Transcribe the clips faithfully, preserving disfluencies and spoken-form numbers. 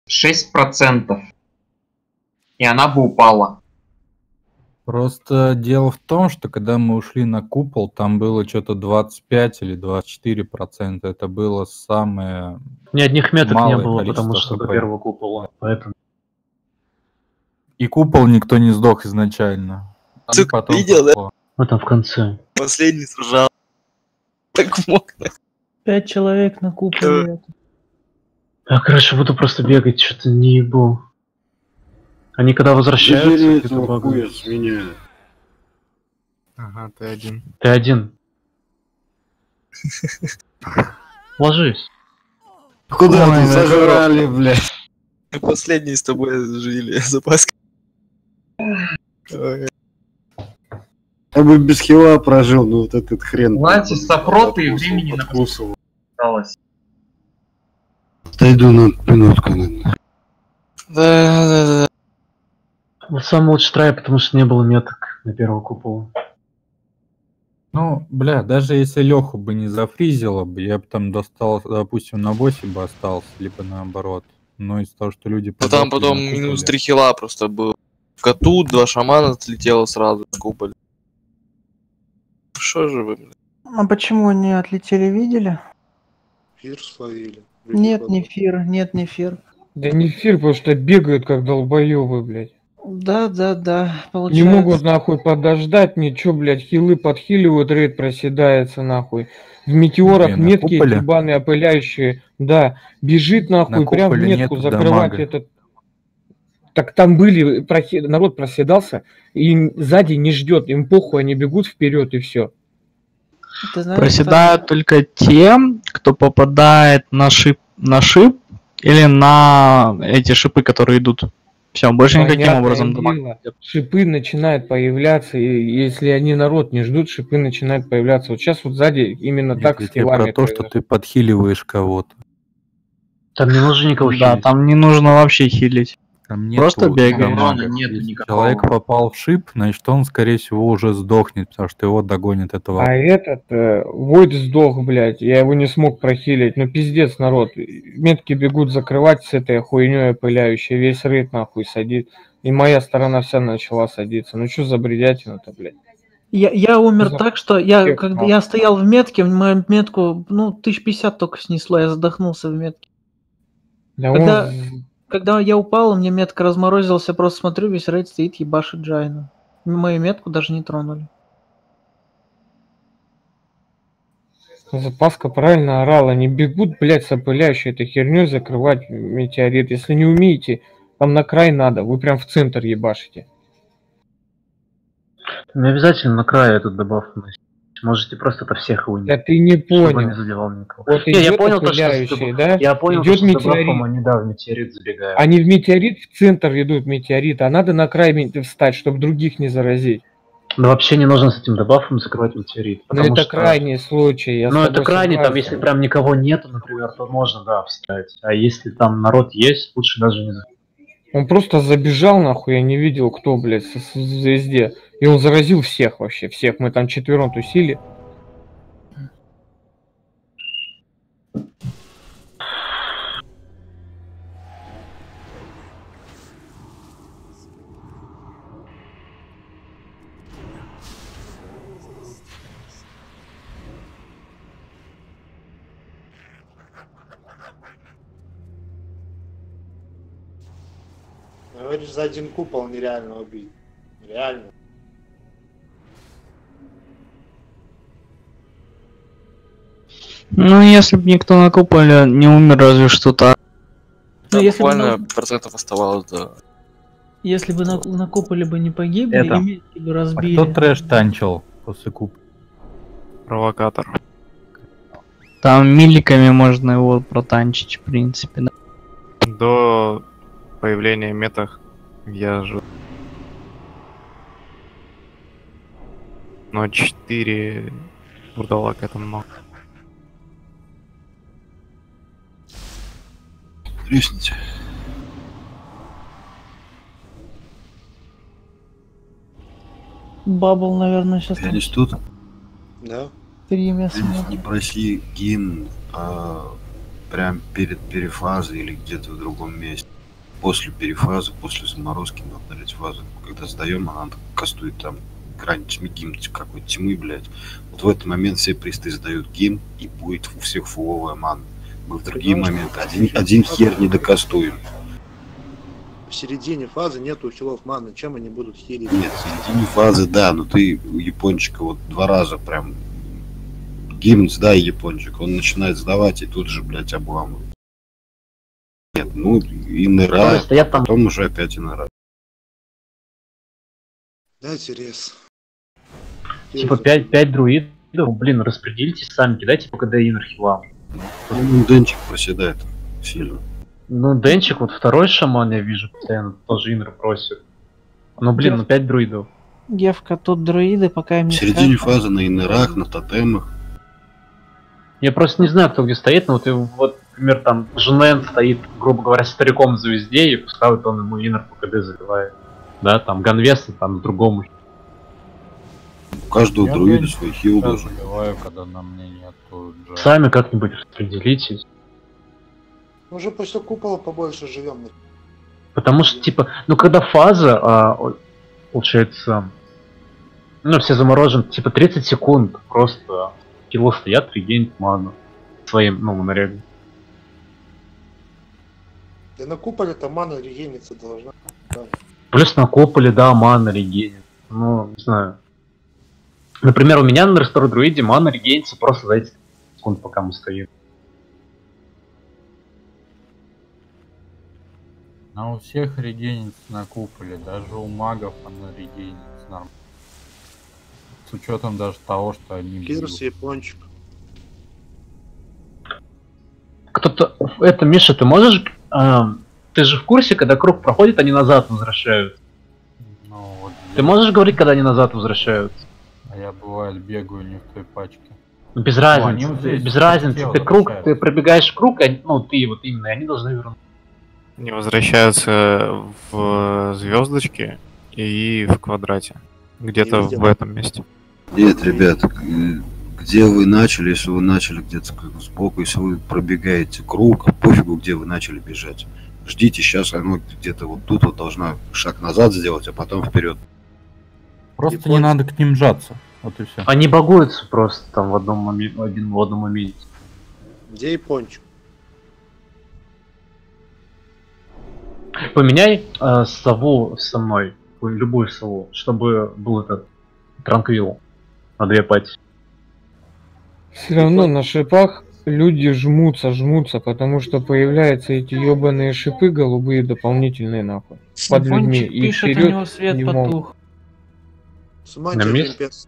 шесть процентов. И она бы упала. Просто дело в том, что когда мы ушли на купол, там было что-то двадцать пять или двадцать четыре процента. Это было самое Ни одних меток не малое было, потому количество что до хп. первого купола. Поэтому. И купол никто не сдох изначально. И Сука, потом видел, да? пошло. Вот там в конце. Последний сражал. Так мог. Пять человек на куполе. Я, короче, буду просто бегать, что-то не ебу. Они когда возвращаются, Забери где-то этого багают. хуя с меня. Ага, ты один. Ты один. Ложись. Куда Ой, ты да, сожрали, блядь? Мы последние с тобой жили. Запаска. Ой. Я бы без хила прожил, но вот этот хрен. Знаете, сопроты и Откусывал, времени на откусывал. осталось. Отойду на минутку, наверное. Да, да, да. Вот самый лучший трай, потому что не было меток на первого купола. Ну, бля, даже если Леху бы не зафризило бы, я бы там достал, допустим, на восемь бы остался, либо наоборот. Но из-за того, что люди Ну там подохли потом на куполе. минус три хила просто был. В коту два шамана отлетело сразу на куполе. Что же вы, блядь? А почему они отлетели, видели? Фир словили. Нет, не фир, нет, не фир. Да не фир, потому что бегают как долбоёбы, блядь. Да, да, да, Не получается. могут нахуй подождать, ничего, блядь, хилы подхиливают, рейд проседается нахуй. В метеорах Не, на метки куполе? ебаные опыляющие, да, бежит нахуй, На прям в куполе метку нету закрывать дамага. этот. Так там были, прохи- народ проседался, и сзади не ждет, им похуй, они бегут вперед и все. Ты знаешь, Проседают только те, кто попадает на шип, на шип или на эти шипы, которые идут. Все, больше никаким Понятное образом дело, дамаг. шипы начинают появляться, и если они народ не ждут, шипы начинают появляться. Вот сейчас вот сзади именно Нет, так я с тебе хилами про то, что произошло. ты подхиливаешь кого-то. Там не нужно никого Да, хилить. там не нужно вообще хилить. Там Просто нету бегаем. дамага. Урона нету Если никакого. человек попал в шип, значит он, скорее всего, уже сдохнет, потому что его догонит этого. А этот э, Войд сдох, блядь, я его не смог прохилить. Ну пиздец, народ. Метки бегут закрывать с этой хуйней опыляющей, весь рейд нахуй садит. И моя сторона вся начала садиться. Ну что за бредятина-то, блядь? Я, я умер За- так, что я, Всех когда нахуй. я стоял в метке, мою метку, ну, тысяч пятьдесят только снесло, я задохнулся в метке. Да Когда- он... Когда я упал, у меня метка разморозилась, я просто смотрю, весь рейд стоит, ебашит Джайна. Мою метку даже не тронули. Запаска правильно орала. Они бегут, блядь, с опыляющей этой херней закрывать метеорит. Если не умеете, там на край надо. Вы прям в центр ебашите. Не обязательно на край этот добавку носить. Можете просто по всех Да унить, ты не чтобы не понял. задевал никого. Вот Не, я идет понял то, что с опыляющий, добав- да? Я понял, идет то, что с добавком метеорит. они, да, в метеорит забегают. Они в метеорит, в центр идут метеорит, а надо на край мет- встать, чтобы других не заразить. Но вообще не нужно с этим добавком закрывать метеорит. Но потому это что- крайний случай. Я с Ну, это тобой крайне, там, согласен. если прям никого нету, например, то можно, да, вставить. А если там народ есть, лучше даже не заходить. Он просто забежал, нахуй, я не видел, кто, блядь, с- с- в звезде. И он заразил всех вообще, всех. Мы там четвером тусили. Говоришь, за один купол нереально убить. Реально. Ну, если бы никто на куполе не умер, разве что так. Ну, Там если бы буквально на- процентов оставалось, да. Если бы на, на куполе бы не погибли, Это. и метки бы А разбили. кто трэш танчил после куп? Провокатор. Там миликами можно его протанчить, в принципе, да. До появления метах я же... Но четыре бурдалак это много. Тресните. Бабл, наверное, сейчас Я там здесь тут. Да? стриме Ты смотрит. не проси гимн а, прям перед перефазой или где-то в другом месте. после перефазы, после заморозки надо удалять фазу. Когда сдаем, она кастует там грань тьмы, гимн какой-то тьмы, блядь. Вот в этот момент все присты сдают гимн, и будет у всех фуловая мана. Мы в другие моменты один, один хер не докастуем. В середине фазы нету хилов маны, чем они будут хилить? Нет, в середине фазы, да, но ты у япончика вот два раза прям гимн сдай, япончик, он начинает сдавать и тут же, блядь, обламывает. Нет, ну и ныра, стоят там. потом уже опять и ныра. Дайте рез. Типа пять друидов, блин, распределитесь сами, кидайте по КД инер хилам. Ну, Денчик проседает сильно. Ну, Денчик, вот второй шаман, я вижу, постоянно тоже инер просит. Ну, блин, ну пять друидов. Гевка, тут друиды, пока им В не середине скажут. фазы на инерах, на тотемах. Я просто не знаю, кто где стоит, но вот, и, вот например, там Жунен стоит, грубо говоря, стариком в звезде, и пускай вот он ему инер по КД заливает. Да, там Ганвеса, там другому. У каждого Я друида Денчик свой хил всегда должен. заливаю, когда на мне нету джа. Сами как-нибудь распределитесь. Мы уже после купола побольше живем. Потому что, типа, ну когда фаза, а, о- получается, ну все заморожены, типа тридцать секунд, просто кило стоят, регенит ману своим, ну, монорегом. Да на куполе-то мана регениться должна. Да. Плюс на куполе, да, мана регенит. Ну, не знаю. Например, у меня на Рестор Друиде мана регенится просто за эти секунд, пока мы стоим. А у всех регенится на куполе, даже у магов она регенится нормально. С учетом даже того, что они Кирс, бьют. япончик. Кто-то... Это, Миша, ты можешь... а, ты же в курсе, когда круг проходит, они назад возвращают. Ну, вот Ты можешь говорить, когда они назад возвращаются? А я бывает бегаю не в той пачке. Без Ну, разницы, они вот ты- здесь без разницы. тело Ты круг, возвращаются. ты пробегаешь круг, они- ну ты вот именно, и они должны вернуться. Они возвращаются в звездочке и в квадрате. Где-то И везде. в этом месте. Нет, ребят, г- где вы начали, если вы начали где-то как сбоку, если вы пробегаете круг, пофигу, где вы начали бежать. Ждите, сейчас оно где-то вот тут вот должна шаг назад сделать, а потом вперед. Просто Японцы- не надо к ним жаться. Вот и все. Они багуются просто там в одном моменте, один в одном моменте. Где япончик? Поменяй э, сову со мной, любую сову, чтобы был этот транквил на две пати. Все равно на шипах люди жмутся, жмутся, потому что появляются эти ебаные шипы голубые дополнительные нахуй. Под людьми. Япончик И пишет, у вперед него свет не могут. потух. Суманьте На один месте? пес.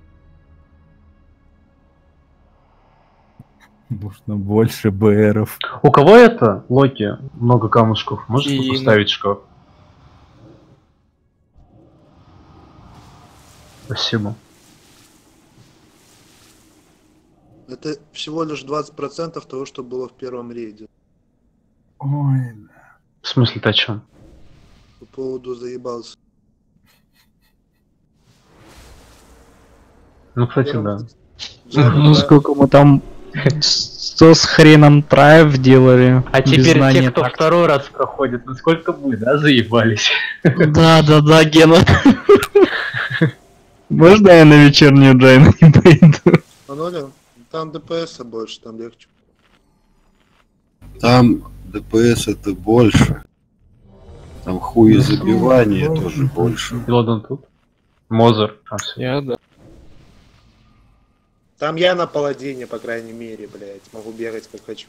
Нужно больше БРов. У кого это, Локи, много камушков? Можешь тут И- поставить шкаф? Спасибо. Это всего лишь двадцать процентов того, что было в первом рейде. Ой, В смысле, ты о чем? По поводу заебался. Ну, кстати, да. Ну сколько мы там сто с хреном траев делали. А без теперь знания те, кто тактики. второй раз проходит, насколько мы, да, заебались? Да, да, да, Гена. Можно я на вечернюю джайну не пойду? Аноля, там ДПС больше, там легче. Там ДПС это больше. Там хуи забивания тоже больше. Лодон тут. Мозер. А, всё. Я да. Там я на паладине, по крайней мере, блядь. Могу бегать как хочу.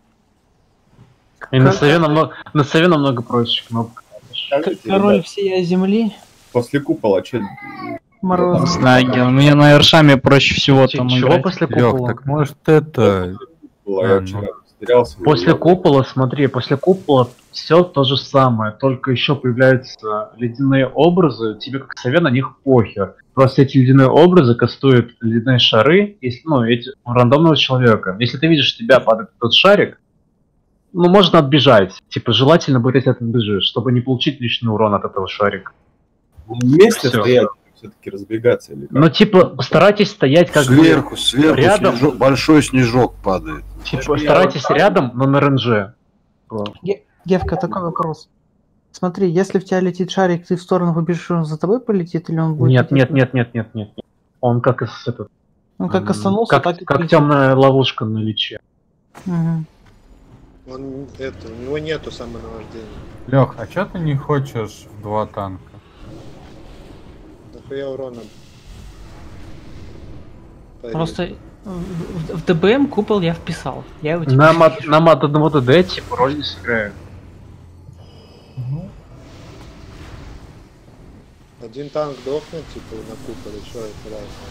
И на сове намного, на сове намного проще кнопка. К- Король всей земли. После купола, че? Мороз. Не знаю, Ген, мне на Эршаме проще всего Ч- там Чего играть. после Лёх, купола? так может это... Я А, вчера потерялся. После Я- купола, смотри, после купола все то же самое, только еще появляются ледяные образы, тебе как сове на них похер. Просто эти ледяные образы кастуют ледяные шары, если, ну, эти, у рандомного человека. Если ты видишь, что у тебя падает тот шарик, ну, можно отбежать. Типа, желательно будет, если ты отбежишь, чтобы не получить лишний урон от этого шарика. Вместе Всё. стоять, все-таки разбегаться или как? Но, типа, постарайтесь стоять как бы... Сверху, сверху рядом. снежок- большой снежок падает. Типа, старайтесь рядом, но на ренже. Гевка, такой вопрос. Смотри, если в тебя летит шарик, ты в сторону выбежишь, он за тобой полетит, или он будет... Нет, лететь? нет, нет, нет, нет, нет. нет. Он как из этот. Он как м, остановился, как, так и как полетит. темная ловушка на личе. Мгм. Он это, у него нету самонавождения. Лех, а чё ты не хочешь в два танка? Нахуя урона? Поверь. Просто в, в- в ДБМ купол я вписал. Я его теперь Нам от, вижу. нам от одного ДД типа роль не сыграет. Один танк дохнет, типа, на куполе, что это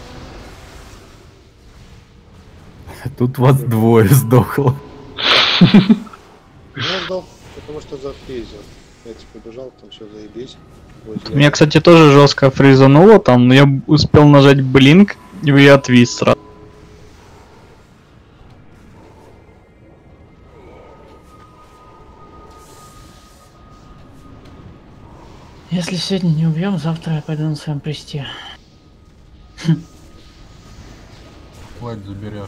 разница? Тут вас двое сдохло. Ну, сдох, потому что зафризил. Я типа бежал, там все заебись. Возле- Меня, кстати, тоже жестко фризануло там, но я успел нажать блинк, и я отвис сразу. Если сегодня не убьем, завтра я пойду на своем престе. Флайт заберешь.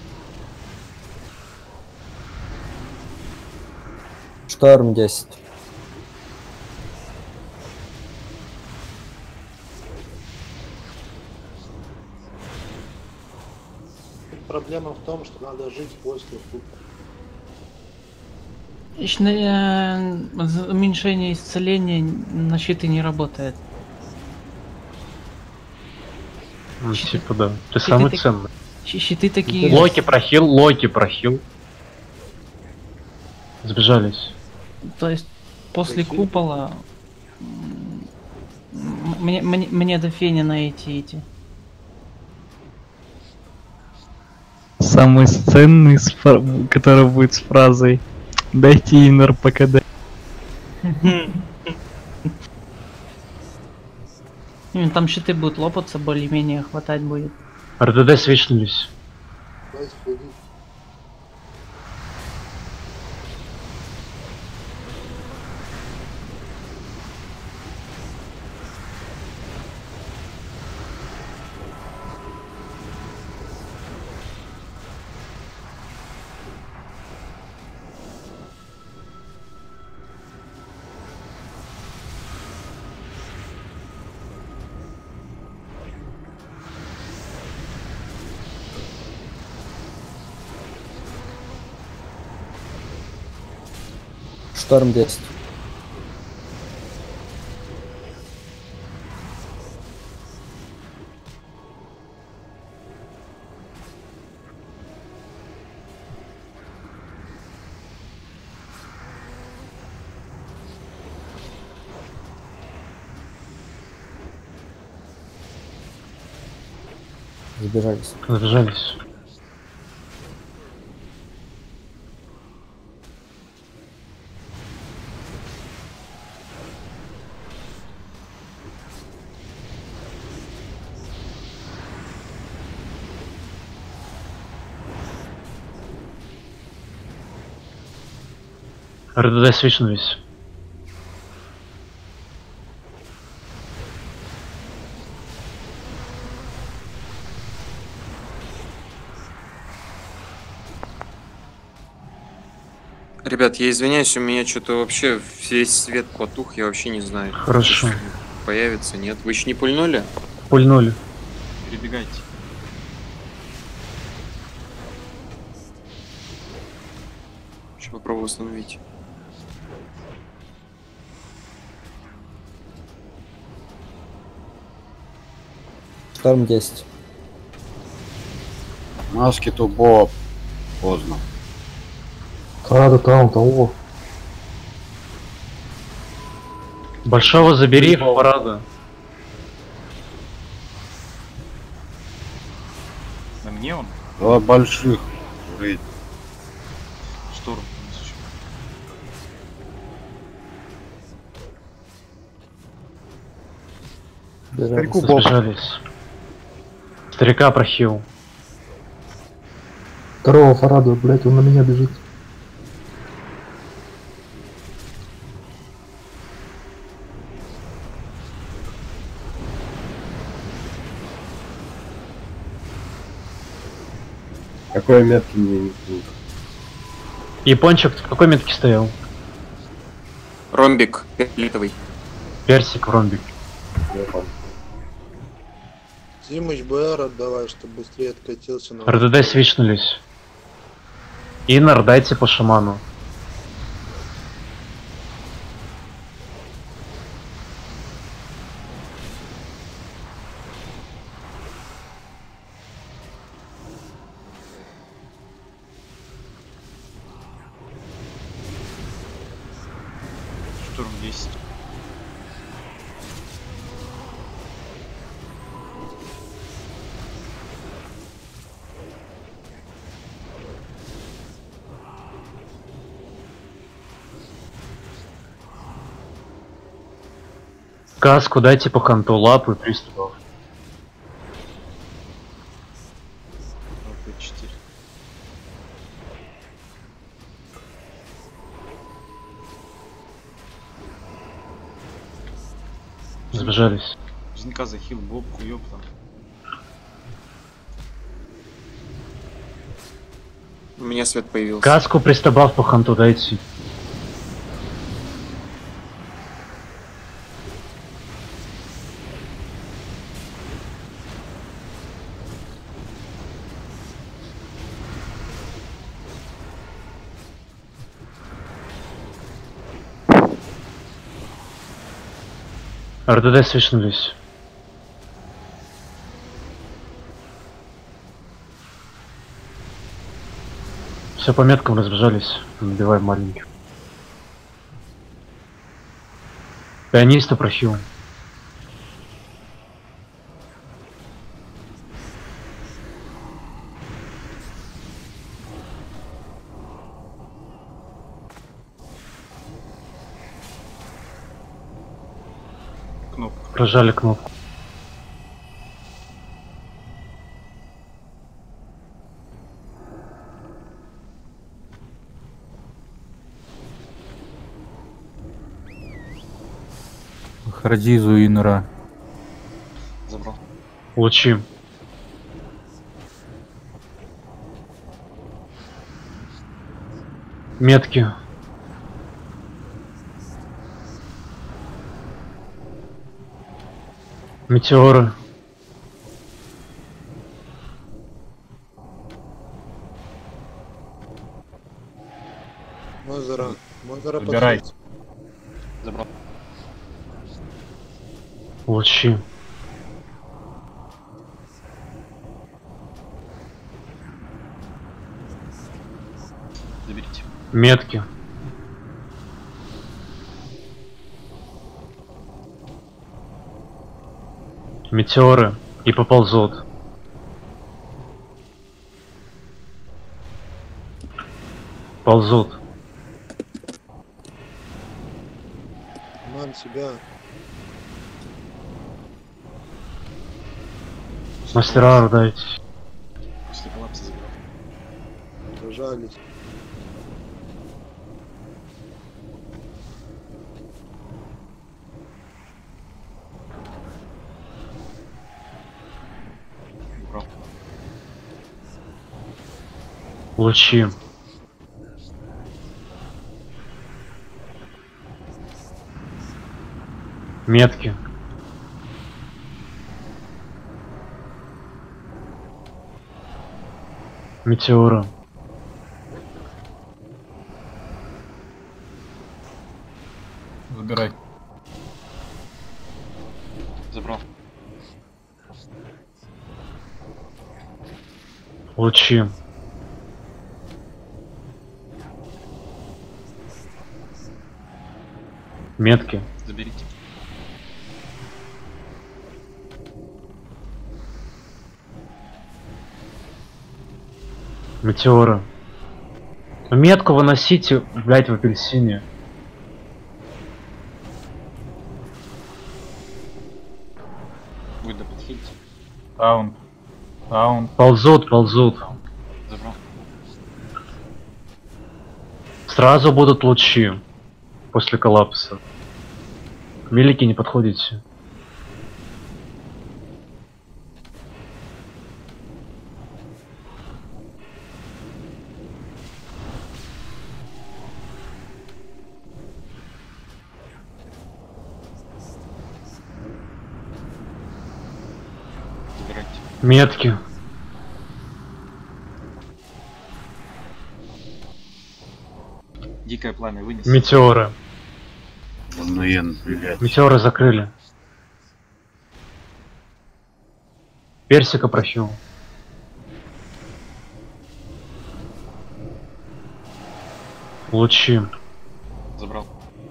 Шторм десять. Проблема в том, что надо жить после купола. Ищ- э, з- Уменьшение исцеления на щиты не работает. Ну, типа да. Ты Щиты самый так- ценный. щ- Щиты такие... Локи прохил, Локи прохил. Сбежались. То есть после купола м, м- мне, мне, мне до Фенина идти идти. Самый ценный, с фра- который будет с фразой «Дайте инер ПКД». Ну, там щиты будут лопаться, более-менее хватать будет. РДД свичнулись. Давай сходи. Шторм десять. Сбежались. Сбежались. РДД свичнулись. Ребят, я извиняюсь, у меня что-то вообще весь свет потух, я вообще не знаю. Хорошо. Появится, нет? Вы еще не пульнули? Пульнули. Перебегайте. Сейчас попробую восстановить. Шторм десять. Маски тубо. Поздно. Рада там того. Большого забери, парада. На мне он? Два больших. Рейд. Шторм. Старику сбежались. Старика прохил. Второго Фарада, блять, он на меня бежит. Какой метки мне не будет? Япончик, в какой метке стоял? Ромбик фиолетовый. Персик, ромбик. Зимыч БР отдавай, чтобы быстрее откатился на... РДД свичнулись. Иннер, дайте по шаману. Штурм десять. Каску дайте по ханту, лапы, приступов. четыре. Сбежались. Жнка захил бобку, ёпта. У меня свет появился. Каску пристабав по ханту дайте. РДД свичнулись. Все по меткам разбежались. Набиваем маленьких. Пианиста прохил. Кнопку. Прожали кнопку. Хардизу Инра. Забрал. Лучи. Метки. Метеоры. Мозера. Мозера Забирай. подходит. Забрал. Лучи. Заберите. Метки. Метеоры. И поползут. Ползут. Ман себя. Мастера дайте. После коллапса забрал. Прожались. Убрал. Лучи. Метки. Метеоры. Забирай. Забрал. Лучи. Метки. Заберите. Метеоры. Метку выносите, блять, в апельсине. Будет да подхилите. Таун. Таун. Ползут, ползут. Забрал. Сразу будут лучи. После коллапса. Великий, не подходите. Метки. Дикое пламя вынес. Метеоры. Ну я, блядь. Метеоры закрыли. Персика прощу. Лучи. Забрал.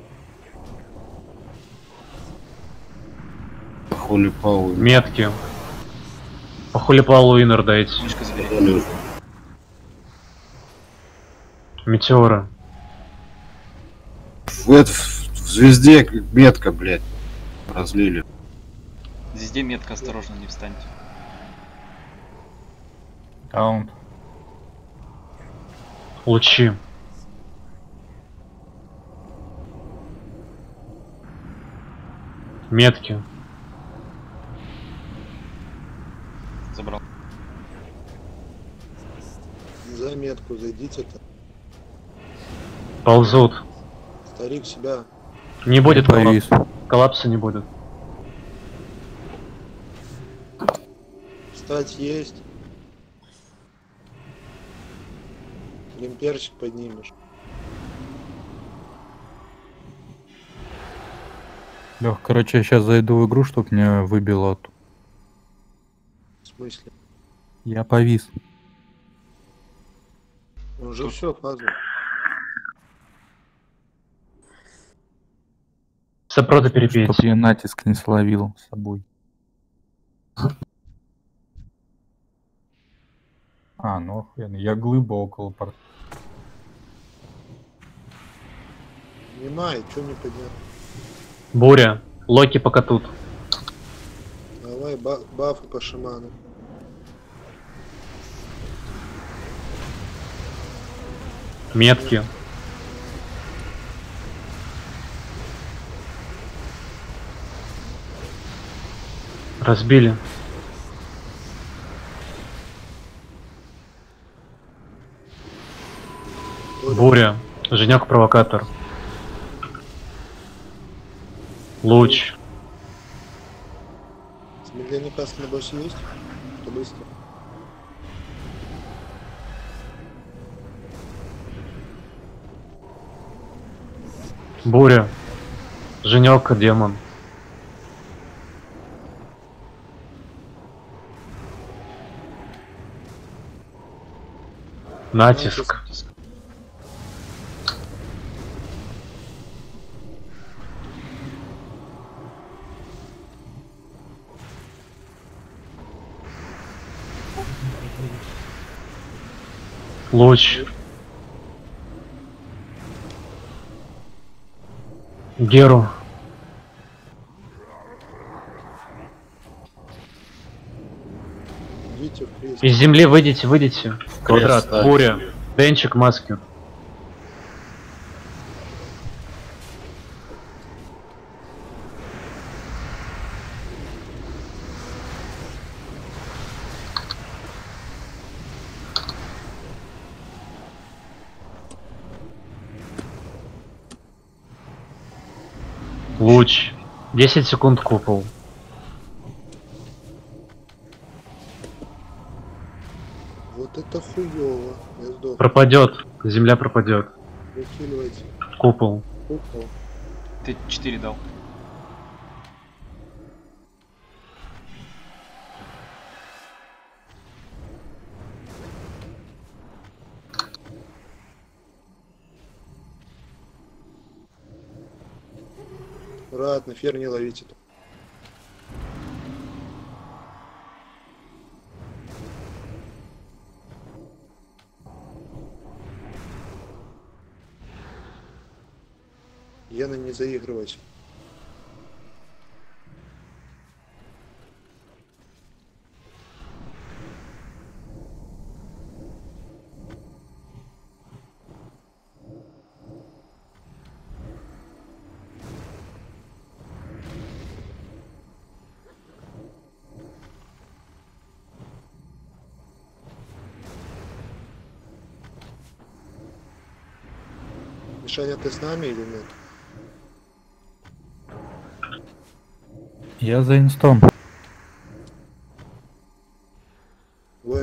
Холи Пау. Метки. По Холи Паулу иннер дайте. Мишка забери. Метеоры. В, это, в звезде метка, блядь. Разлили. Везде метка, осторожно, не встаньте. Таунт. Лучи. Метки. Забрал. За метку зайдите-то. Ползут. Старик себя. Не будет Повис. коллапса. Коллапса не будет. Встать есть. Гимперчик поднимешь. Лех, короче, я сейчас зайду в игру, чтоб меня выбило. от- В смысле? Я повис. Уже все, фазу. Сопрота перепеть. Чтоб я натиск не словил с собой. А, ну охуенно. Я глыба около порта. Снимай, что не поднял. Буря. Локи пока тут. Давай ба бафы по шаману. Метки. Разбили. Буря. Женек провокатор. Луч. Замедление каста на боссе есть? Что быстро? Буря. Женек демон. Натиск. Луч. Геру. Идите в крест. Из земли выйдите, выйдите. Квадрат. да. Буря. Денчик, маски. Луч. десять секунд купол. Вот это хуёво. Я сдох. Пропадет. Земля пропадет. Выкидывайте. Купол. Купол. Ты четыре дал. Аккуратно, фер не ловите. Яна, не заигрывать. Мишаня, ты с нами или нет? Я за инстом.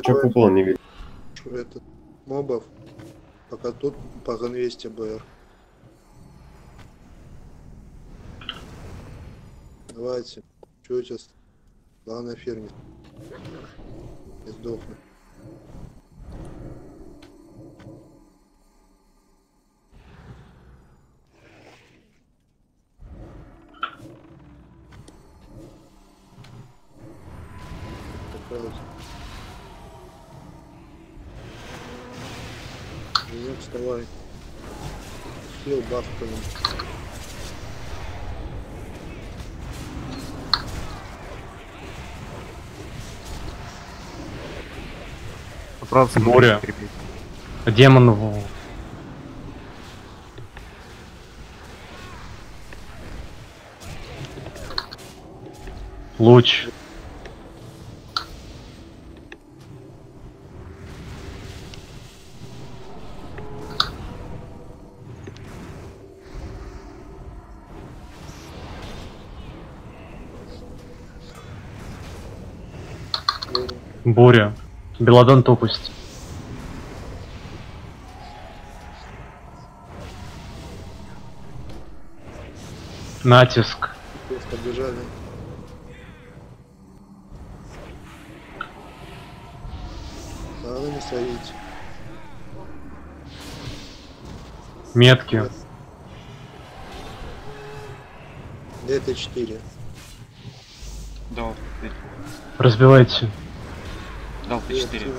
Че купола не видит? Этот, мобов. Пока тут по ганвесте БР. Давайте. Чего сейчас? Главное ферме. Не сдохну. Язык, вставай. Хил баф кто-нибудь. Поправься, буря. Демон в... Луч. Буря. Беладон тупость. Натиск. Побежали. Надо не стоить. Метки. ДТ четыре. Дал. Разбивайте. Дал Т четыре.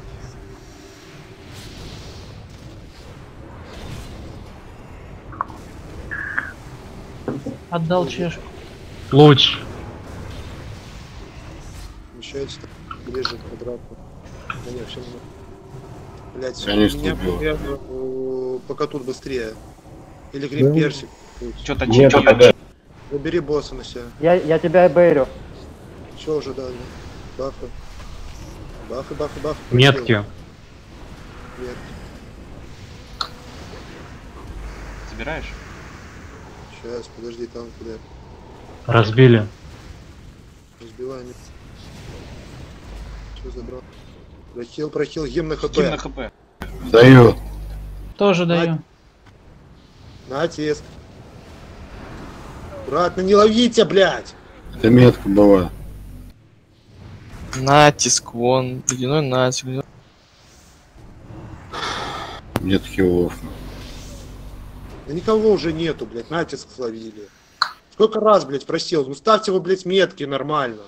Отдал чешку. Луч. Мешайте ближе к квадрату. Да нет, все равно. Блять, Конечно, меня убил. я, э, пока тут быстрее. Или гриб Да. персик. Чё-то Нет, чё-то да. Забери босса на себя. Я, я тебя бейрю. Че уже дали? Бафы. Бафы, бафы, бафы. Метки. Метки. Собираешь? Сейчас, подожди, там куда? Разбили. Разбивай. Че забрал? Прохил, прохил, гимн на хп. Гимн на хп. Даю. Тоже даю. Натиск. Аккуратно, не ловите, блядь! Это метка была. Натиск, вон, ледяной натиск. ледяной- Нет хилов. Да никого уже нету, блядь, натиск словили. Сколько раз, блядь, просил? Ну ставьте его, блядь, метки нормально.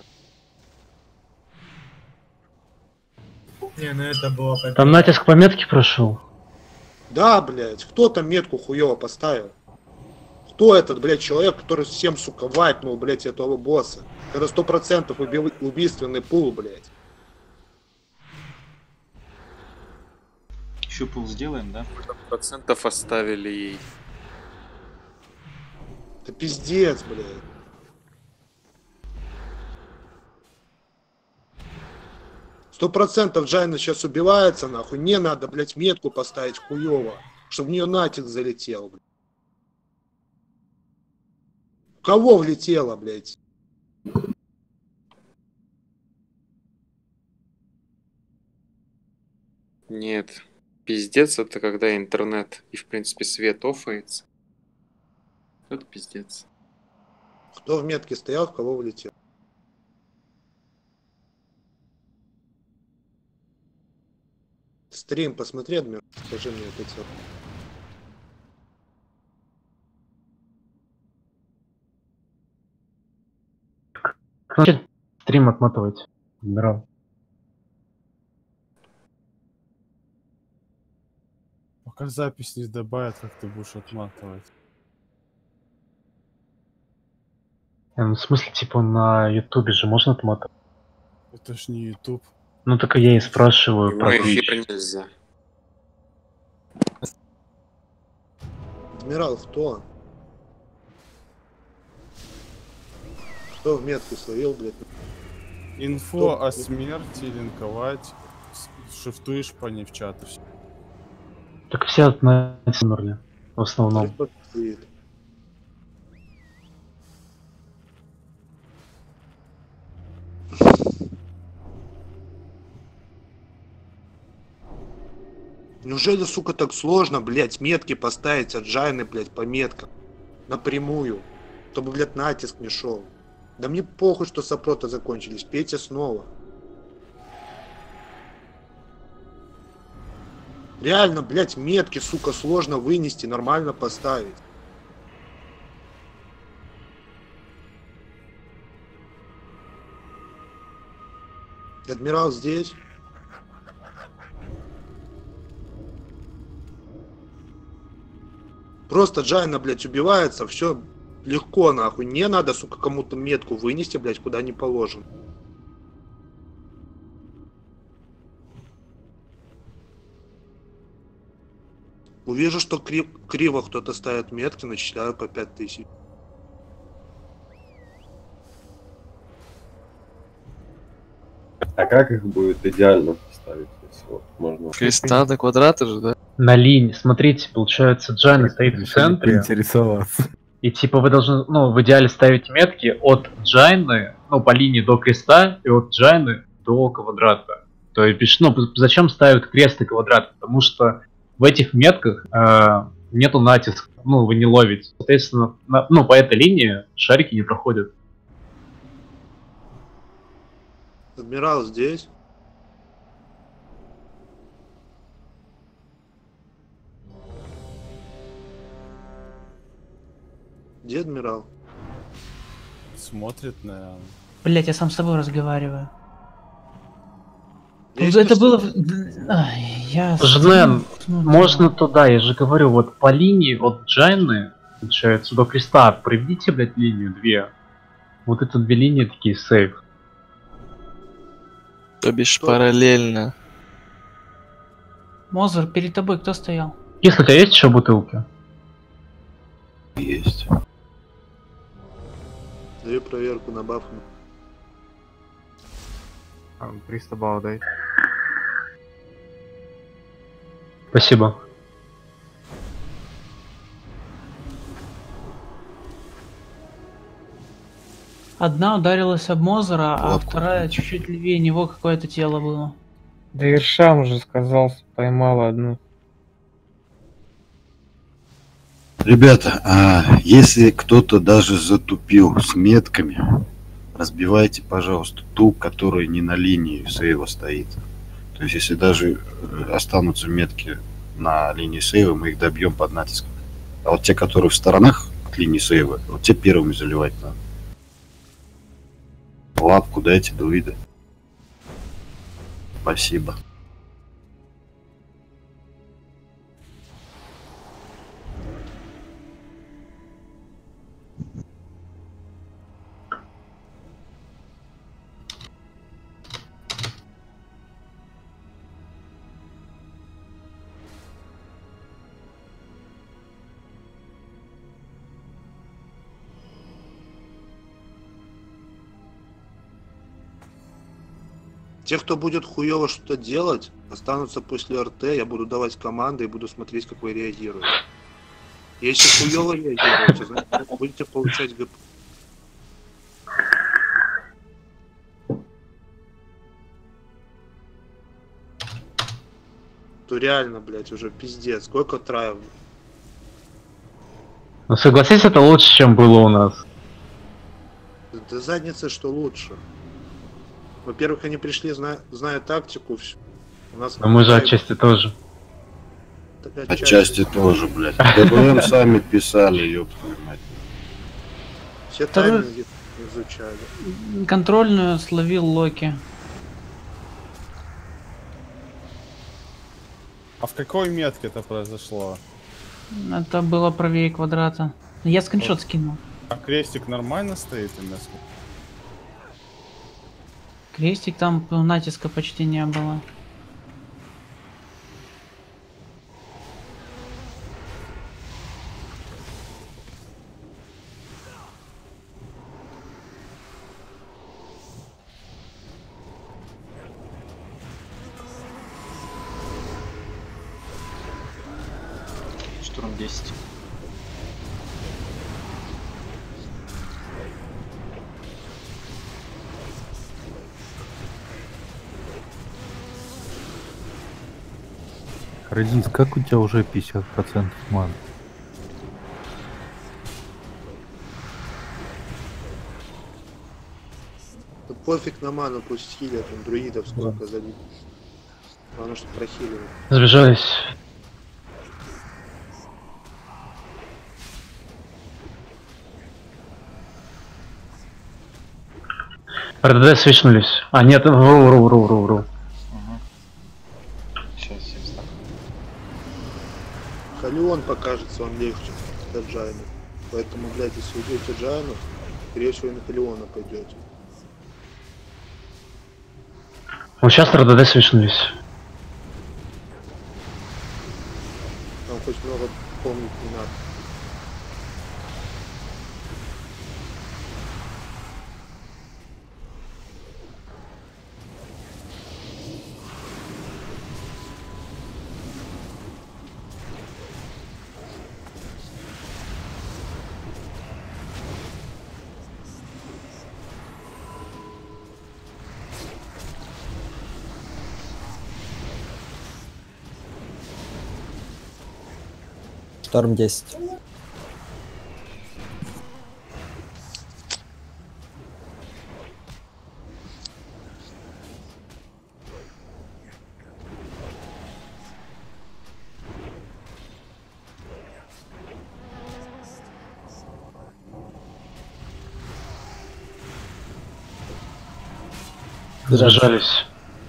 Не, ну это было победа. Там натиск по метке прошел. Да, блядь, кто там метку хуёво поставил? Кто этот, блядь, человек, который всем, сука, вайпнул, блядь, этого босса? Когда сто процентов уби- убийственный пул, блядь. Еще пул сделаем, да? Процентов оставили ей. Это пиздец, блядь. Сто процентов Джайна сейчас убивается, нахуй. Не надо, блядь, метку поставить хуёво, чтобы в нее натиск залетел, блядь. В кого влетело, блядь? Нет. Пиздец это когда интернет и в принципе свет офается. Это пиздец. Кто в метке стоял, в кого влетел? Стрим посмотри, Адмир, скажи мне это все. Значит, стрим отматывать. Адмирал. Пока запись не добавят, как ты будешь отматывать. Э, ну, в смысле, типа на ютубе же можно отматывать? Это ж не YouTube. Ну так я и спрашиваю про Прямой Twitch. эфир нельзя. Адмирал, кто? Кто в метке словил, блядь? Инфо Кто? о смерти линковать. с- Шифтуешь по ней в чат и все. Так все от нас умерли. В основном. Кто стоит? Неужели, сука, так сложно, блядь, метки поставить от Джайны, блядь, по меткам? Напрямую. Чтобы, блядь, натиск не шел. Да мне похуй, что сопроты закончились. Пейте снова. Реально, блядь, метки, сука, сложно вынести, нормально поставить. Адмирал здесь? Просто Джайна, блядь, убивается, все легко, нахуй. Не надо, сука, кому-то метку вынести, блядь, куда не положено. Увижу, что кри- криво кто-то ставит метки, начисляю по пять тысяч. А как их будет идеально поставить? Если вот можно... Креста до квадрата же, да? На линии, смотрите, получается, Джайна стоит в центре. Интересоваться. И типа вы должны, ну, в идеале ставить метки от Джайны, ну, по линии до креста, и от Джайны до квадрата. То есть, ну, зачем ставят крест и квадрат? Потому что в этих метках э, нету натиска, ну, вы не ловите. Соответственно, на, ну, по этой линии шарики не проходят. Адмирал здесь? Где адмирал? Смотрит, наверное. Блять, я сам с собой разговариваю. Есть Это что- было... в- Ай, я... Жнен, Ну, можно туда, я же говорю, вот по линии от Джайны, получается, до креста, проведите, блядь, линию две. Вот это две линии такие сейф. То бишь параллельно. Мозер, перед тобой кто стоял? Если у тебя есть еще бутылки? Есть. Даю проверку на баф. триста баллов дай. Спасибо. Одна ударилась об Мозера, а Лапку вторая чуть-чуть левее него какое-то тело было. Да Иршам уже сказал, поймал одну. Ребята, а если кто-то даже затупил с метками, разбивайте, пожалуйста, ту, которая не на линии сейва стоит. То есть, если даже э, останутся метки на линии сейва, мы их добьем под натиском. А вот те, которые в сторонах от линии сейва, вот те первыми заливать надо. Лапку дайте, друида. Спасибо. Те, кто будет хуево что-то делать, останутся после РТ, я буду давать команды и буду смотреть, как вы реагируете. Если хуево реагируете, значит, будете получать ГП. То реально, блядь, уже пиздец. Сколько траев? Ну согласись, это лучше, чем было у нас. Да задница, что лучше. Во-первых, они пришли, зная, зная тактику. всё. У нас Но мы же отчасти тоже. Так Отчасти тоже, блядь. ДБМ сами писали, ёб твою мать. Все Второй- тайминги изучали. Контрольную словил Локи. А в какой метке это произошло? Это было правее квадрата. Я скриншот скинул. А крестик нормально стоит у нас? Крестик, там натиска почти не было. Штурм десять. Радис, как у тебя уже пятьдесят процентов ман? Да пофиг на ману, пусть хилят, он друидов сколько забить. Главное, что прохиливают. Сбежались. РДД свечнулись. А нет, вру, вру, вру, вру, вру. Сейчас я встану. Халион покажется вам легче от Джайна. Поэтому, блядь, если уйдете Джайну, скорее всего и на Халиона пойдете. Вот сейчас РДД свечнулись. Там хоть много помнить не надо. Шторм десять. Зажались.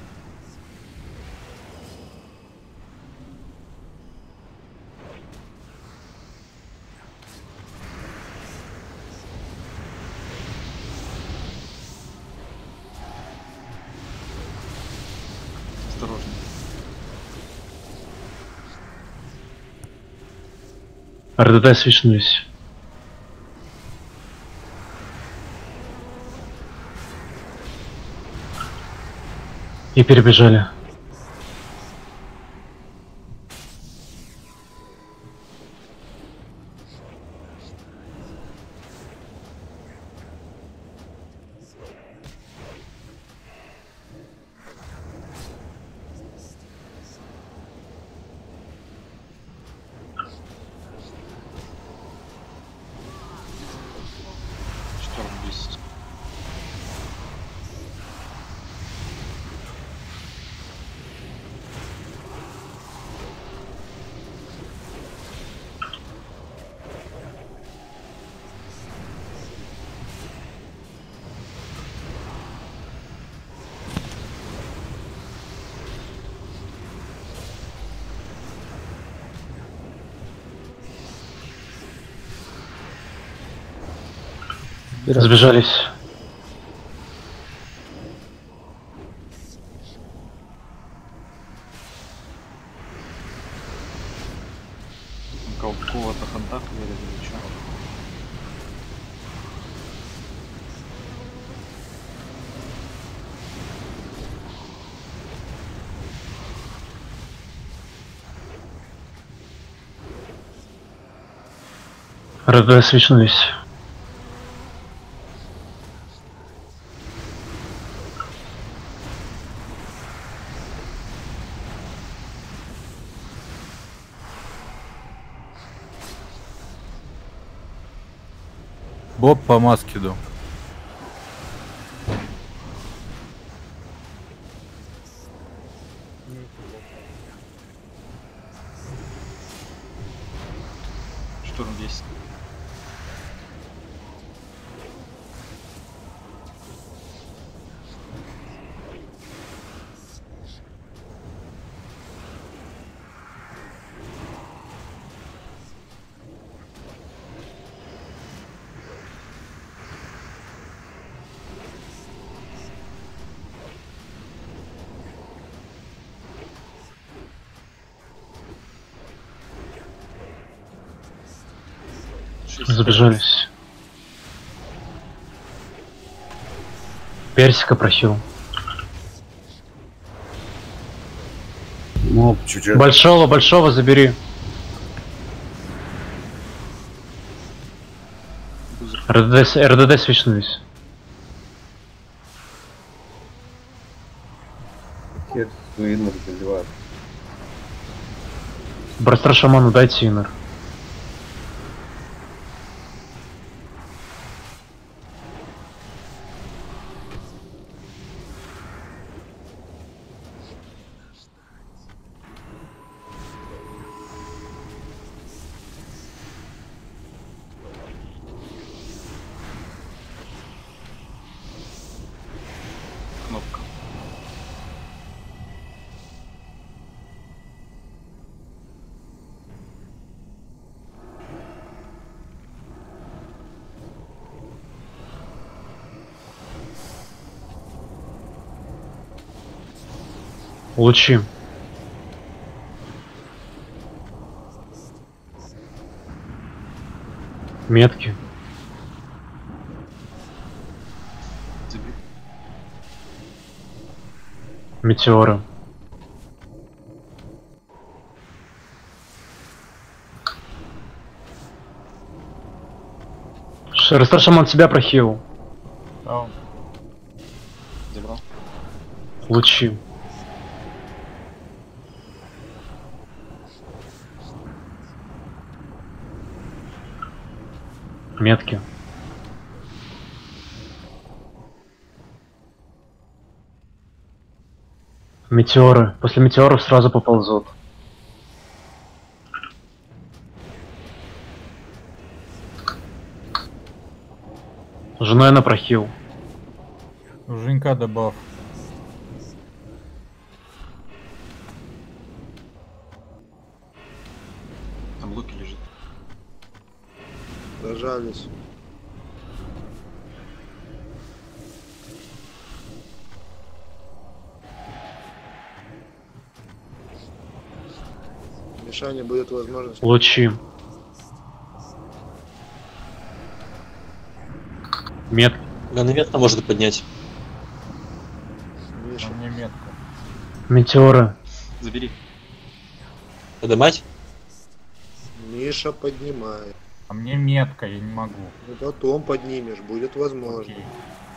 Осторожно. РДД свечнулись. И перебежали. Шторм десять. Сбежались. У кого-то контакт или что? РДД свечнулись. Боб по маскиду. Шторм десять. Забежались. Персика просил. Ну, чуть-чуть. Большого, большого забери. РДД, РДД свечнулись. Хер, видно, заливает. Брастер шаману дайте инер. Кнопка. Лучи. Метки. Забери. Метеоры. Рестар шаман себя прохил. Даун. Забрал. Лучи. Метки. Метеоры. После метеоров сразу поползут. Женой на прохил. Женька добав. Там Луки лежит. Дожались. Мишане будет возможность. Лучи. Мет. Ганвета можно поднять. Миша. Мне метка. Метеоры. Забери. Поднимать? Миша поднимает. А мне метка, я не могу. Ну потом поднимешь, будет возможно. Окей.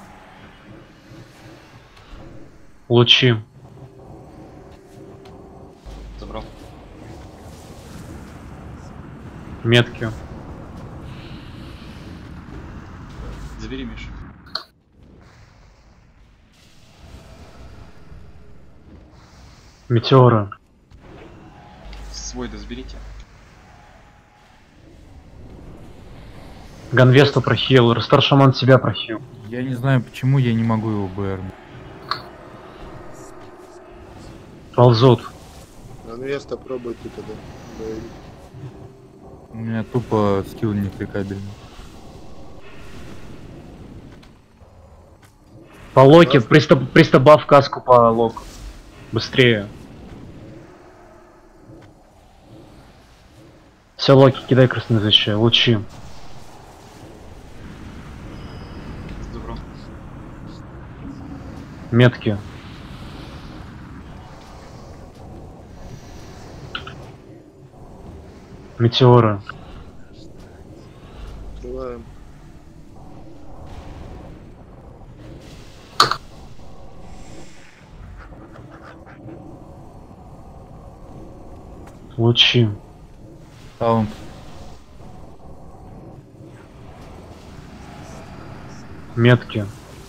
Лучи. Забрал. Метки. Забери, Миша. Метеоры. Свой да заберите. Ганвесту прохил. Рестар шаман себя прохил. Я не знаю, почему я не могу его БР. Ползут. Анвеста пробуйте тогда. Да. У меня тупо скилл не кликабельный. По локе. Пристав, пристабав каску по локу. Быстрее. Все, Локи, кидай краснозащиту. Лучи. Забрал. Метки. Метеоры. Открываем. Лучи. Таунт. Метки.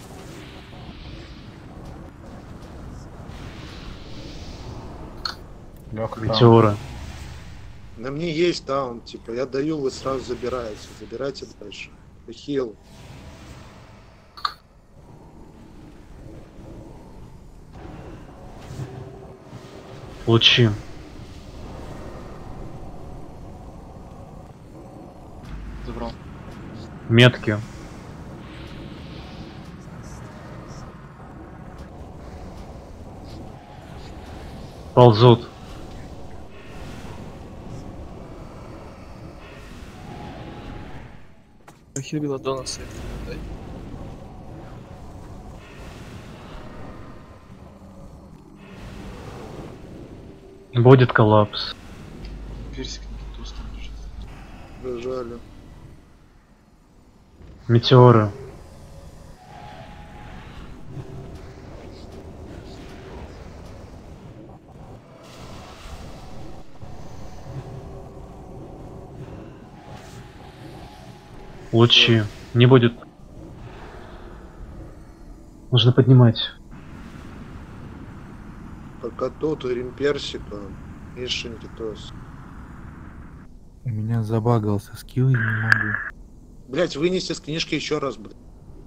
Лёха, Метеоры. На мне есть таун, типа, я даю, вы сразу забираете. Забирайте дальше. Хил. Лучи. Забрал. Метки. Ползут. Хилила Донаса. Будет коллапс. Персик на киту там лежит. Бежали. Метеоры. Лучи. Не будет. Нужно поднимать. Пока тут Рим Персика, Миша Никитос. У меня забагался скилл, я не могу. Блять, вынести с книжки еще раз, блядь.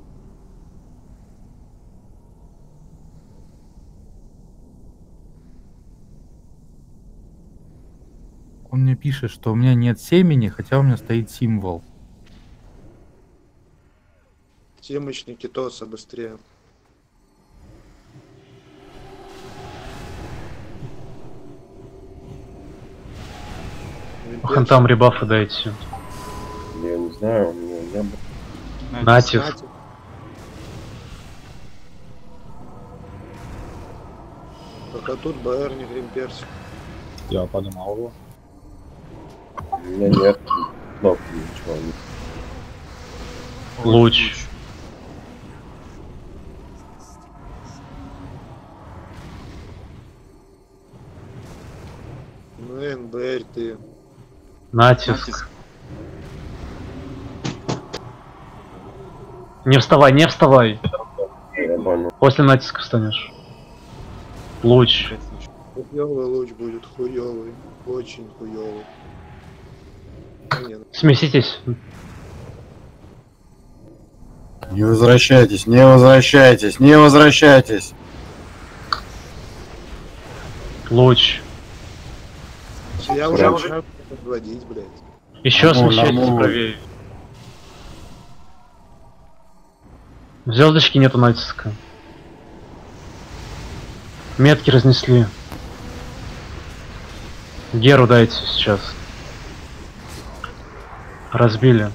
Он мне пишет, что у меня нет семени, хотя у меня стоит символ. Тимыч Никитоса быстрее. Хантам ребафы дайте. Я не знаю, у меня не было. Натив. Пока тут БР не Грим Персик. Я поднимал его. У меня нет кнопки, ничего. Луч. Ну, НБР ты. Натиск. Не вставай, не вставай. После натиска встанешь. Луч. Хуёвый луч будет, хуёвый. Очень хуёвый. Смеситесь. Не возвращайтесь, не возвращайтесь, не возвращайтесь. Луч. Я уже начинаю подводить, блядь. Еще смещайтесь правее. В звездочке нету натиска. Метки разнесли. Геру дайте сейчас. Разбили.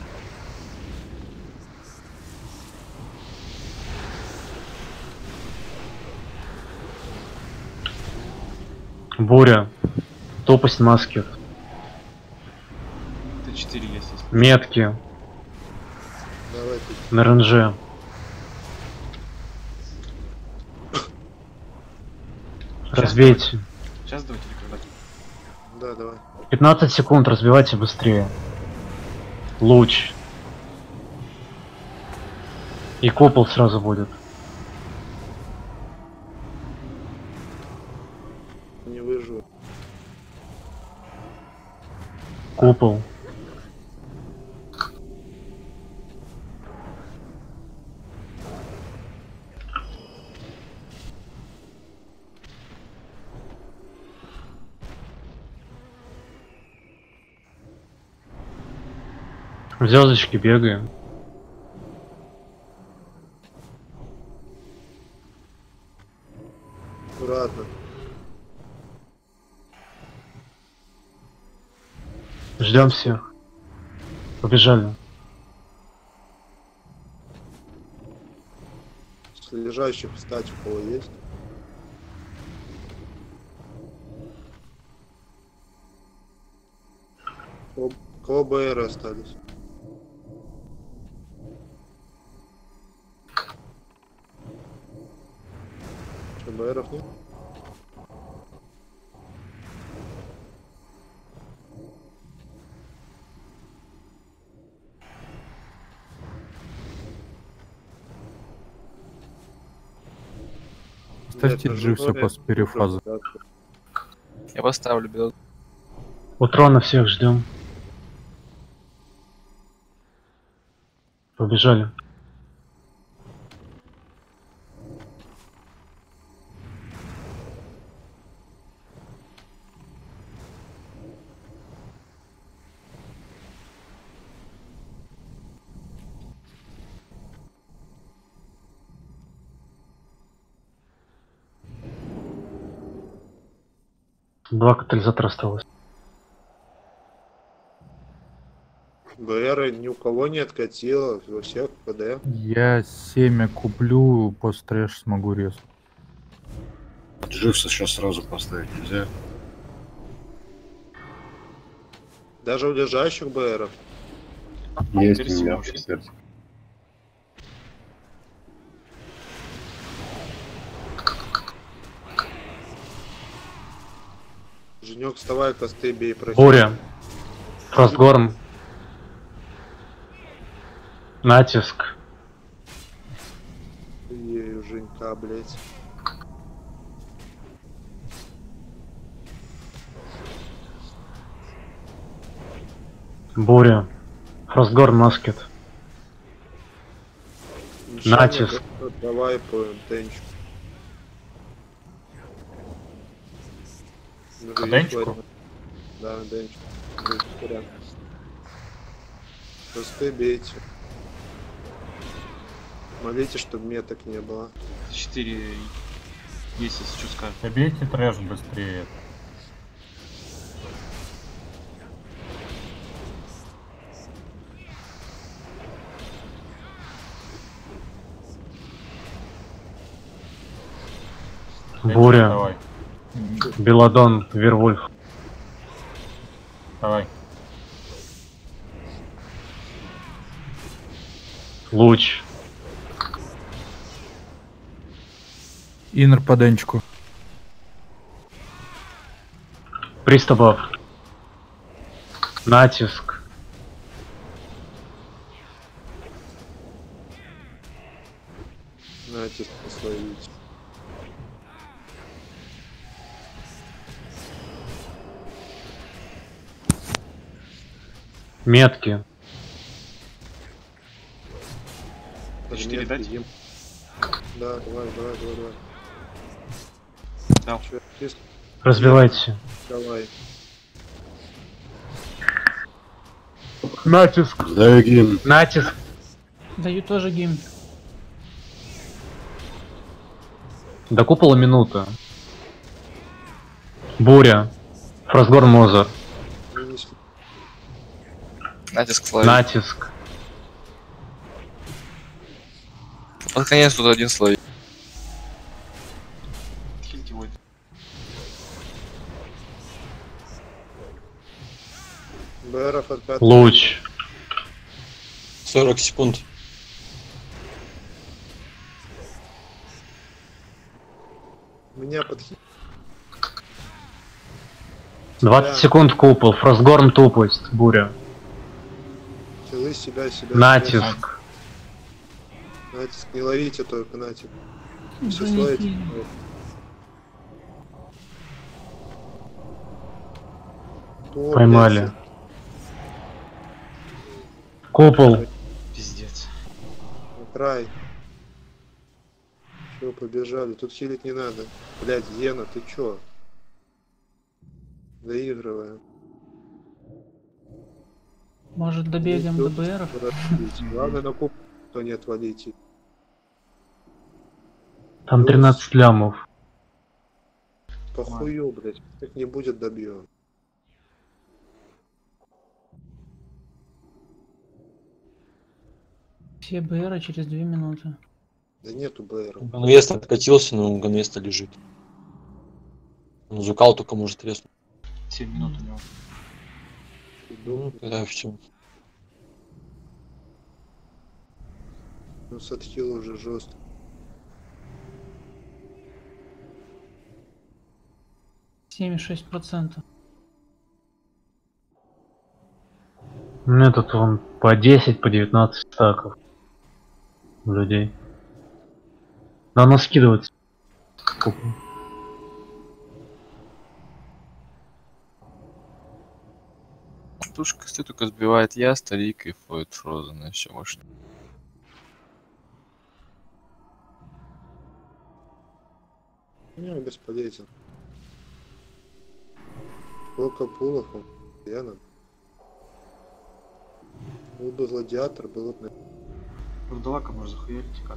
Буря. Тупость маски. Т четыре есть. Если... Метки. Давай ты. На РНЖ. Разбейте. Сейчас давайте или когда? Да, давай. пятнадцать секунд, разбивайте быстрее. Луч. И купол сразу будет. Не выживу. Купол. В звездочке бегаем. Аккуратно. Ждем всех. Побежали. С лежащих встать у кого есть. У кого БР остались? Что, БРов нет? Ставьте джипсы после перефаза. Я поставлю билд. У трона всех ждем. Побежали. Два катализатора осталось. БР ни у кого не откатило, во всех ПД. Я семя куплю, после трэш смогу резать. Дживса сейчас сразу поставить нельзя. Даже у лежащих БРов. Есть у меня теперь. Женек, вставай, косты бей, проси. Буря. Фростгорм. Натиск. Ею, Женька, блядь. Буря. Фростгорн Маскет. Ничего, Натиск. да, давай по денчику. По денчику? Да, денчик. Денчик. Просто бейте. Молите, чтобы меток не было. четыре есть, если что скажешь. Добейте трэш быстрее. Буря. Давай. Беладон, Вервольф. Давай. Луч. Иннер по денчику. Приступов. Натиск. Натиск пословить. Метки. четыре дать? Да, давай, давай, давай, давай. Дал. Чё, есть? Разбивайте. Давай. Натиск. Даю гимн. Натиск. Даю тоже гимн. До купола минута. Буря. Фростгорн Мозер. Натиск слои. Натиск. Под конец тут один слой. Хильки будет. БРов от пятого. Луч. сорок секунд. Меня подхи... двадцать секунд купол. Фростгорн тупость. Буря. Хилы себя, себя. Натиск. Себя. Натиск, не ловите только натиск. Все Да не слоите. хиль. О, Поймали. блядь. Купол. Пиздец. На край. Чё, побежали? Тут хилить не надо. Блять, Зена, ты чё? Доигрываем. Может, добегаем до БРов? Главное на куб, то не отвалите. Там тринадцать лямов. Похую, блять. Как не будет, добьем. Все БРы через две минуты. Да нету БР. Ганвест откатился, но у Ганвеста лежит. Он Зукал только может треснуть. семь минут у него. Ну, тогда все. Ну, с отхила уже жестко. семь и шесть процентов. У меня тут вон по десять, по девятнадцать стаков. У людей. Надо скидывать. Купол. Тушка стоит, только сбивает я, старик и Флойд Фрозен, и все, может. Не, бесполезен. Сколько пулов он? Я нам. Был бы гладиатор, было бы... Вурдалака можно захуярить как?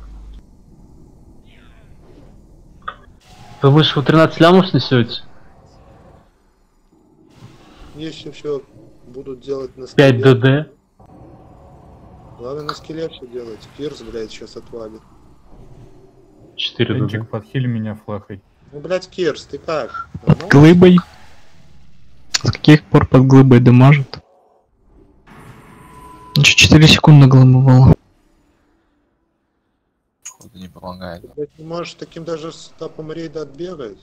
Думаешь, вы тринадцать лямов снесете? Если все будут делать на пять скеле... ДД. Главное на скеле все делать. Пирс, блядь, сейчас отвалит. четыре ДД. Денчик, подхили меня флахой. Ну, блядь, Кирс, ты как? Под глыбой. С каких пор под глыбой дамажит? четыре секунды глымывало. Походу не помогает. Ты, блядь, не можешь таким даже стапом рейда отбегать.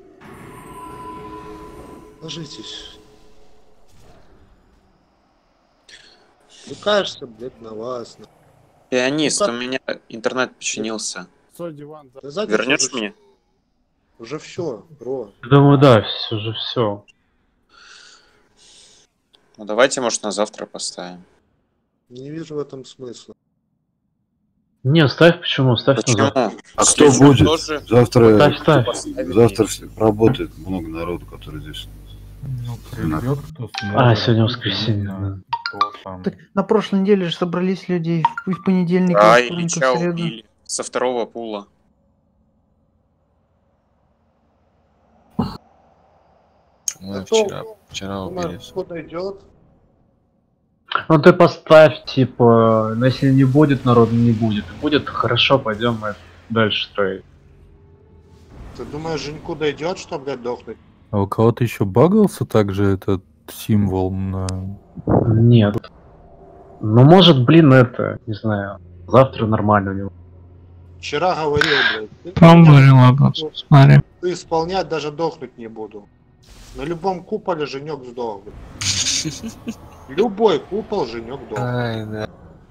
Ложитесь. Выкаешься, блядь, на вас. на- Пианист, Ну как? у меня интернет починился. Стой, диван, да. Да сзади Вернешь уже- мне? Уже все, бро. Думаю, да, все же все. Ну давайте, может, на завтра поставим. Не вижу в этом смысла. Не, ставь почему? Ставь на Почему? завтра. А кто Слушай, будет? тоже- Завтра, Ставь, ставь. завтра работает много народу, который здесь. Ну, придет, кто сможет. А, сегодня воскресенье. Да. да. Кто там? Так на прошлой неделе же собрались люди и в, и в понедельник, Да, и в вторник, и в Ильича среду. убили. Со второго пула. Мы А то- вчера, вчера убили. Кто идет? Ну ты поставь, типа, ну, если не будет народу, не будет. Будет, хорошо, пойдем мы дальше строить. Ты думаешь, Женьку дойдет, что, блядь, дохнуть? А у кого-то еще багался также этот символ на... Нет. Ну может, блин, это, не знаю, завтра нормально у него. Вчера говорил, блядь. ты- Пробовали, ладно, смотри. Ты исполнять даже дохнуть не буду. На любом куполе Женек сдох, блядь. Любой купол Женек дох. Ай, да.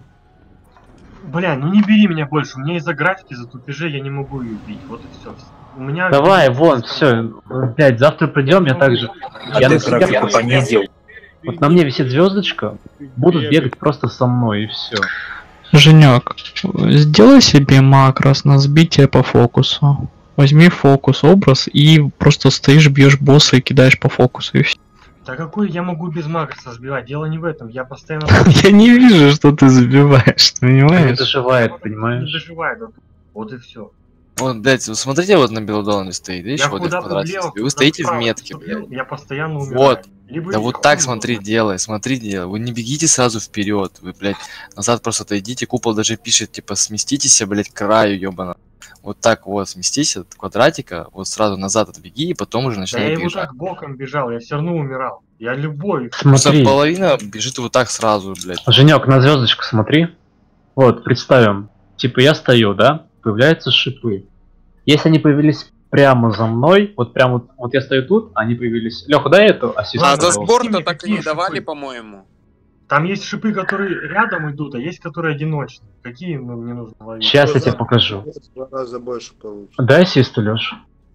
Бля, ну не бери меня больше, у меня из-за графики, из-за тупежей я не могу ее убить, вот и все. У меня... Давай, вон, все, блядь, завтра придем, я также. А я ты на себя графику просто- понизил. Вот на мне висит звездочка, будут бегать просто со мной и все. Женек, сделай себе макрос на сбитие по фокусу. Возьми фокус, образ и просто стоишь, бьешь босса и кидаешь по фокусу и все. Да какой я могу без макроса сбивать? Дело не в этом, я постоянно... Я не вижу, что ты забиваешь, Не понимаешь? доживает, Не понимаешь? доживает, вот, вот и все. Вот, блядь, вы смотрите, вот на белодолане стоит, видишь, Я вот в куда-то квадрате. влево, Вы куда-то стоите в вправо метке, поступил, блядь. я постоянно умираю. Вот. Либо Да их вот так хуй смотри, знает. делай, смотри, делай. Вы не бегите сразу вперед, вы, блядь, назад просто отойдите. Купол даже пишет, типа, сместитесь, блядь, к краю, ёбана. Вот так вот, сместись от квадратика, вот сразу назад отбеги, и потом уже Да я начинай его бежать. так боком бежал, я все равно умирал. Я любой... Просто Смотри. половина бежит вот так сразу, блядь. Женек, на звездочку смотри. Вот, представим. Типа я стою, да? Появляются шипы. Если они появились прямо за мной, вот прямо вот, вот я стою тут, они появились. Леха, дай эту ассистент. А за пожалуйста. сбор-то так и не Какие давали, шипы? по-моему. Там есть шипы, которые рядом идут, а есть, которые одиночные. Какие ну, мне нужно ловить? Сейчас я тебе покажу. В два раза больше получится. Дай ассист, Леш.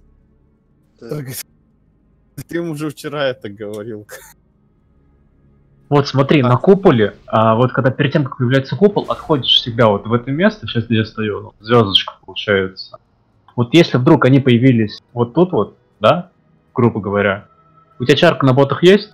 Так, ты уже вчера это говорил. Вот смотри, на куполе, а, вот когда перед тем, как появляется купол, отходишь всегда вот в это место, сейчас где я стою, ну, звездочка получается. Вот если вдруг они появились вот тут вот, да, грубо говоря, у тебя чарка на ботах есть?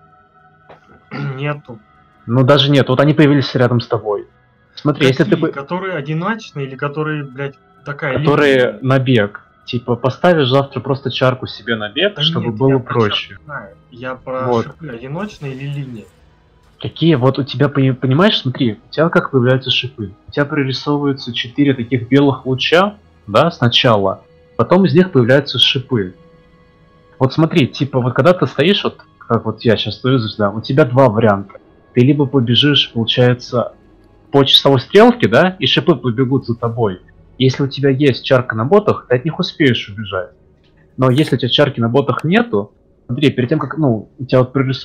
Нету. Ну даже нет, вот они появились рядом с тобой. Смотри, если ты... Какие? бы- Которые одиночные или которые, блядь, такая... Которые линия? на бег. Типа поставишь завтра просто чарку себе на бег, Да чтобы нет, было я про проще. чарку знаю. Я про Вот. шипы одиночные или линии. Какие вот у тебя, пони- понимаешь, смотри, у тебя как появляются шипы. У тебя прорисовываются четыре таких белых луча, да, сначала. Потом из них появляются шипы. Вот смотри, типа вот когда ты стоишь, вот как вот я сейчас стою здесь, да, у тебя два варианта. Ты либо побежишь, получается, по часовой стрелке, да, и шипы побегут за тобой. Если у тебя есть чарка на ботах, ты от них успеешь убежать. Но если у тебя чарки на ботах нету, смотри, перед тем как, ну, у тебя вот прорисовывается